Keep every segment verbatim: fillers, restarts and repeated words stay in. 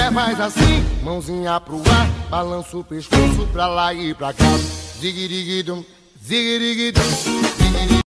mulher faz assim, mãozinha pro ar, balança o pescoço pra lá e pra cá. Ziguiriguidum, ziguiriguidum, ziguiriguidum.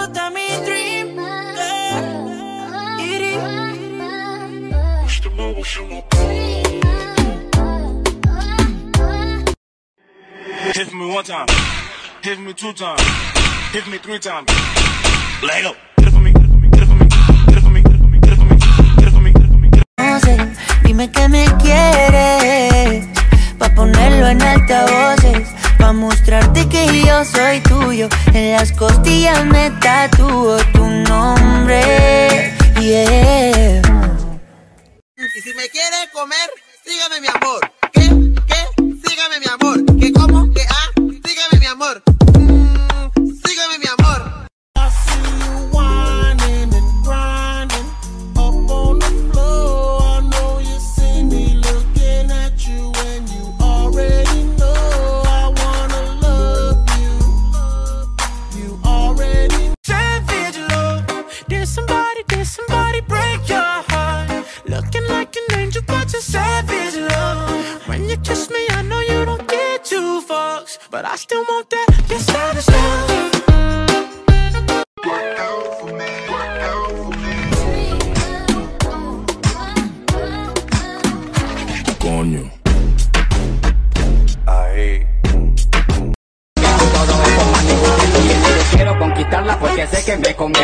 Hit me one time, hit me two times, hit me three times. Lego. Get it for me, get it for me, get it for me, get it for me, get it for me, get it for me, get it for me, get it for me. No sé, dime que me quieres, pa' ponerlo en altavoces, pa' mostrarte que yo soy tuyo. En las costillas me tatúo tu nombre, yeah. Y si me quiere comer, sígame mi amor. ¿Qué? ¿Qué? Sígame mi amor. ¿Qué cómo? ¿Qué ah? Sígame mi amor. Mm, sígame mi amor. I see you whining and grinding up on the floor. I know you see me looking at you and you already know I wanna love you. You already Savage love. Did somebody, did somebody break your heart? Looking like an angel, but you're savage love. When you kiss me, I know you don't get two fucks, but I still want that, your savage love. Work out for me, work out for me. Coño. Ahí. Quiero conquistarla porque sé que me conviene.